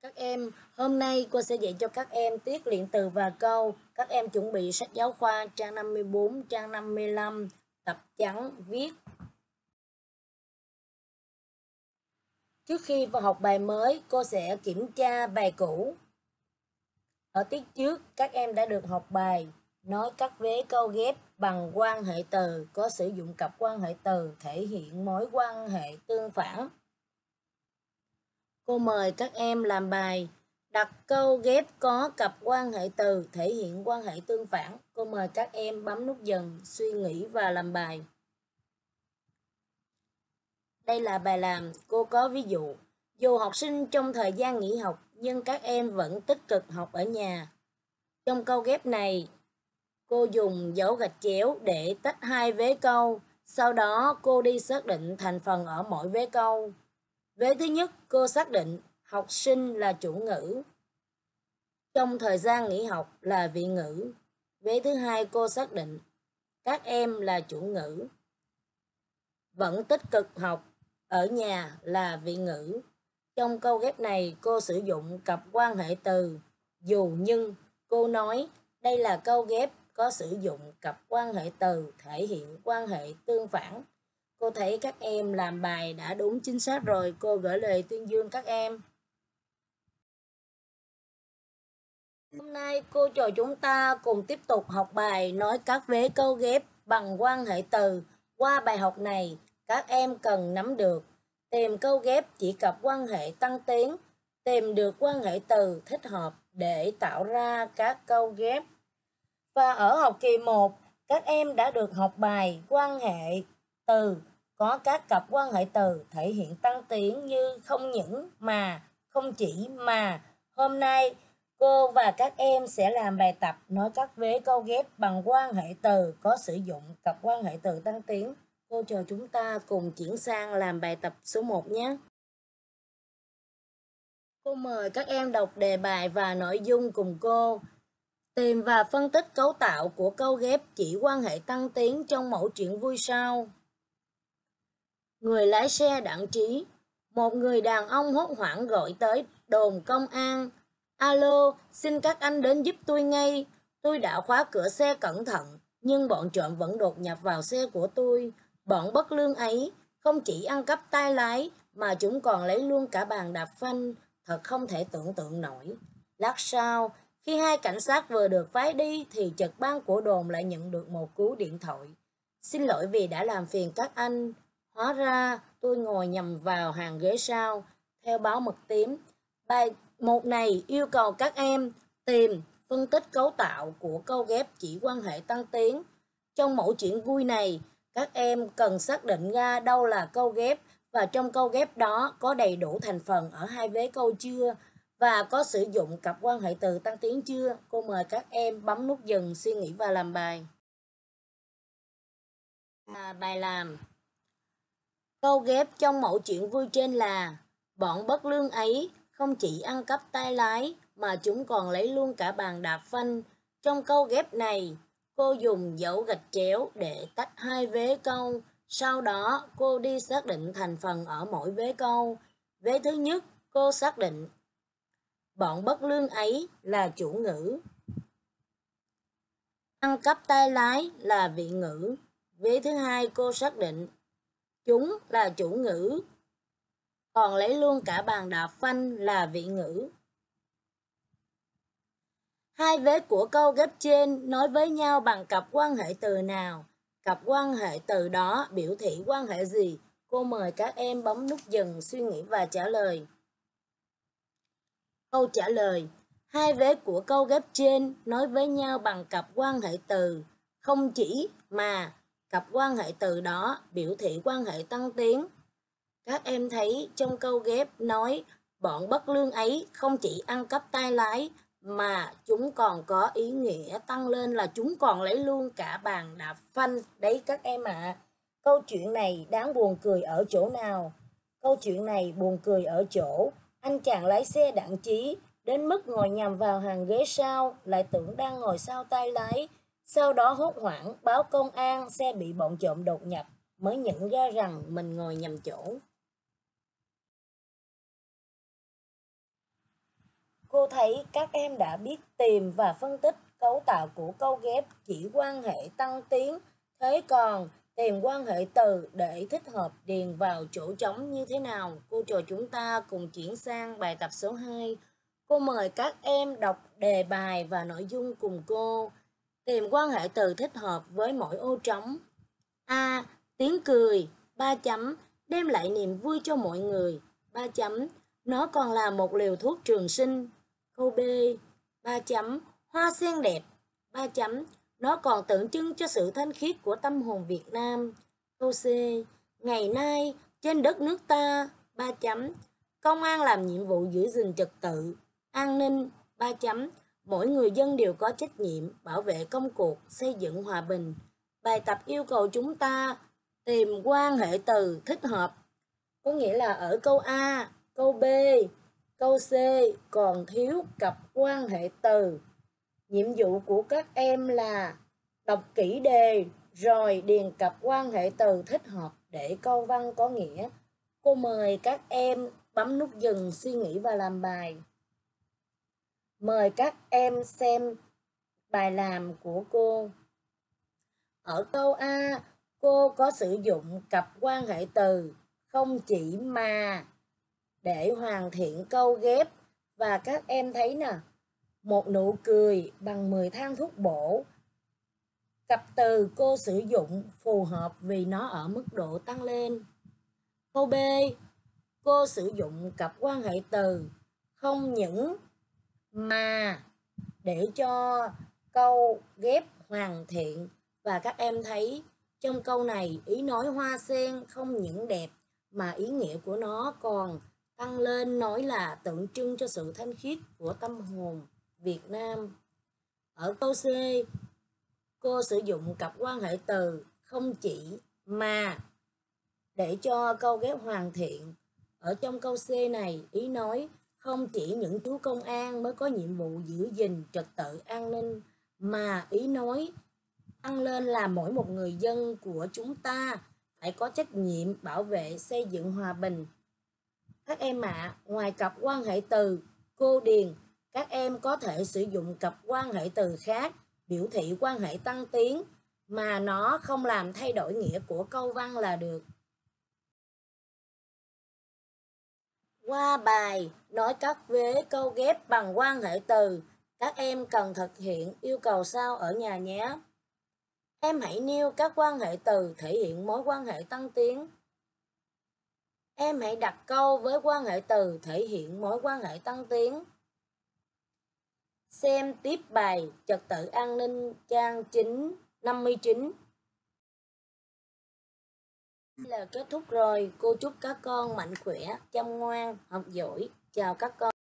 Các em, hôm nay cô sẽ dạy cho các em tiết luyện từ và câu. Các em chuẩn bị sách giáo khoa trang 54, trang 55, tập trắng viết. Trước khi vào học bài mới, cô sẽ kiểm tra bài cũ. Ở tiết trước, các em đã được học bài nói các vế câu ghép bằng quan hệ từ, có sử dụng cặp quan hệ từ thể hiện mối quan hệ tương phản. Cô mời các em làm bài đặt câu ghép có cặp quan hệ từ thể hiện quan hệ tương phản. Cô mời các em bấm nút dần, suy nghĩ và làm bài. Đây là bài làm, cô có ví dụ. Dù học sinh trong thời gian nghỉ học, nhưng các em vẫn tích cực học ở nhà. Trong câu ghép này, cô dùng dấu gạch chéo để tách hai vế câu. Sau đó cô đi xác định thành phần ở mỗi vế câu. Vế thứ nhất, cô xác định học sinh là chủ ngữ. Trong thời gian nghỉ học là vị ngữ. Vế thứ hai, cô xác định các em là chủ ngữ. Vẫn tích cực học ở nhà là vị ngữ. Trong câu ghép này, cô sử dụng cặp quan hệ từ dù nhưng. Cô nói đây là câu ghép có sử dụng cặp quan hệ từ thể hiện quan hệ tương phản. Cô thấy các em làm bài đã đúng chính xác rồi, cô gửi lời tuyên dương các em. Hôm nay cô trò chúng ta cùng tiếp tục học bài nói các vế câu ghép bằng quan hệ từ. Qua bài học này, các em cần nắm được tìm câu ghép chỉ cặp quan hệ tăng tiến, tìm được quan hệ từ thích hợp để tạo ra các câu ghép. Và ở học kỳ 1, các em đã được học bài quan hệ từ có các cặp quan hệ từ thể hiện tăng tiến như không những mà, không chỉ mà. Hôm nay, cô và các em sẽ làm bài tập nói các vế câu ghép bằng quan hệ từ có sử dụng cặp quan hệ từ tăng tiến. Cô trò chúng ta cùng chuyển sang làm bài tập số 1 nhé. Cô mời các em đọc đề bài và nội dung cùng cô. Tìm và phân tích cấu tạo của câu ghép chỉ quan hệ tăng tiến trong mẫu chuyện vui sau. Người lái xe đặng trí. Một người đàn ông hốt hoảng gọi tới đồn công an. Alo, xin các anh đến giúp tôi ngay. Tôi đã khóa cửa xe cẩn thận, nhưng bọn trộm vẫn đột nhập vào xe của tôi. Bọn bất lương ấy không chỉ ăn cắp tay lái, mà chúng còn lấy luôn cả bàn đạp phanh. Thật không thể tưởng tượng nổi. Lát sau, khi hai cảnh sát vừa được phái đi, thì trực ban của đồn lại nhận được một cú điện thoại. Xin lỗi vì đã làm phiền các anh. Hóa ra tôi ngồi nhầm vào hàng ghế sau. Theo báo mật tím, bài 1 này yêu cầu các em tìm, phân tích cấu tạo của câu ghép chỉ quan hệ tăng tiến. Trong mẫu chuyện vui này, các em cần xác định ra đâu là câu ghép và trong câu ghép đó có đầy đủ thành phần ở hai vế câu chưa và có sử dụng cặp quan hệ từ tăng tiến chưa. Cô mời các em bấm nút dừng, suy nghĩ và làm bài. Bài làm. Câu ghép trong mẫu chuyện vui trên là bọn bất lương ấy không chỉ ăn cắp tay lái mà chúng còn lấy luôn cả bàn đạp phanh. Trong câu ghép này, cô dùng dấu gạch chéo để tách hai vế câu. Sau đó, cô đi xác định thành phần ở mỗi vế câu. Vế thứ nhất, cô xác định bọn bất lương ấy là chủ ngữ. Ăn cắp tay lái là vị ngữ. Vế thứ hai, cô xác định chúng là chủ ngữ, còn lấy luôn cả bàn đạp phanh là vị ngữ. Hai vế của câu ghép trên nói với nhau bằng cặp quan hệ từ nào? Cặp quan hệ từ đó biểu thị quan hệ gì? Cô mời các em bấm nút dừng, suy nghĩ và trả lời. Câu trả lời. Hai vế của câu ghép trên nói với nhau bằng cặp quan hệ từ không chỉ mà. Cặp quan hệ từ đó biểu thị quan hệ tăng tiến. Các em thấy trong câu ghép nói bọn bất lương ấy không chỉ ăn cắp tay lái mà chúng còn có ý nghĩa tăng lên là chúng còn lấy luôn cả bàn đạp phanh. Đấy các em ạ. Câu chuyện này đáng buồn cười ở chỗ nào? Câu chuyện này buồn cười ở chỗ anh chàng lái xe đặng trí đến mức ngồi nhầm vào hàng ghế sau, lại tưởng đang ngồi sau tay lái. Sau đó hốt hoảng báo công an xe bị bọn trộm đột nhập, mới nhận ra rằng mình ngồi nhầm chỗ. Cô thấy các em đã biết tìm và phân tích cấu tạo của câu ghép chỉ quan hệ tăng tiến, thế còn tìm quan hệ từ để thích hợp điền vào chỗ trống như thế nào? Cô trò chúng ta cùng chuyển sang bài tập số 2. Cô mời các em đọc đề bài và nội dung cùng cô. Tìm quan hệ từ thích hợp với mỗi ô trống. A. Tiếng cười 3 chấm, đem lại niềm vui cho mọi người 3 chấm, nó còn là một liều thuốc trường sinh. Câu B 3 chấm, hoa sen đẹp 3 chấm, nó còn tượng trưng cho sự thanh khiết của tâm hồn Việt Nam. Câu C ngày nay trên đất nước ta 3 chấm, công an làm nhiệm vụ giữ gìn trật tự an ninh 3 chấm, mỗi người dân đều có trách nhiệm bảo vệ công cuộc xây dựng hòa bình. Bài tập yêu cầu chúng ta tìm quan hệ từ thích hợp, có nghĩa là ở câu A, câu B, câu C còn thiếu cặp quan hệ từ. Nhiệm vụ của các em là đọc kỹ đề rồi điền cặp quan hệ từ thích hợp để câu văn có nghĩa. Cô mời các em bấm nút dừng suy nghĩ và làm bài. Mời các em xem bài làm của cô. Ở câu A, cô có sử dụng cặp quan hệ từ không chỉ mà để hoàn thiện câu ghép. Và các em thấy nè, một nụ cười bằng 10 thang thuốc bổ. Cặp từ cô sử dụng phù hợp vì nó ở mức độ tăng lên. Câu B, cô sử dụng cặp quan hệ từ không những mà để cho câu ghép hoàn thiện. Và các em thấy trong câu này ý nói hoa sen không những đẹp mà ý nghĩa của nó còn tăng lên, nói là tượng trưng cho sự thanh khiết của tâm hồn Việt Nam. Ở câu C, cô sử dụng cặp quan hệ từ không chỉ mà để cho câu ghép hoàn thiện. Ở trong câu C này, ý nói không chỉ những chú công an mới có nhiệm vụ giữ gìn trật tự an ninh, mà ý nói tăng lên là mỗi một người dân của chúng ta phải có trách nhiệm bảo vệ xây dựng hòa bình. Các em ạ, ngoài cặp quan hệ từ, cô điền, các em có thể sử dụng cặp quan hệ từ khác biểu thị quan hệ tăng tiến mà nó không làm thay đổi nghĩa của câu văn là được. Qua bài nói các vế câu ghép bằng quan hệ từ, các em cần thực hiện yêu cầu sau ở nhà nhé. Em hãy nêu các quan hệ từ thể hiện mối quan hệ tăng tiến. Em hãy đặt câu với quan hệ từ thể hiện mối quan hệ tăng tiến. Xem tiếp bài trật tự an ninh trang 59. Đây là kết thúc rồi. Cô chúc các con mạnh khỏe, chăm ngoan, học giỏi. Chào các con.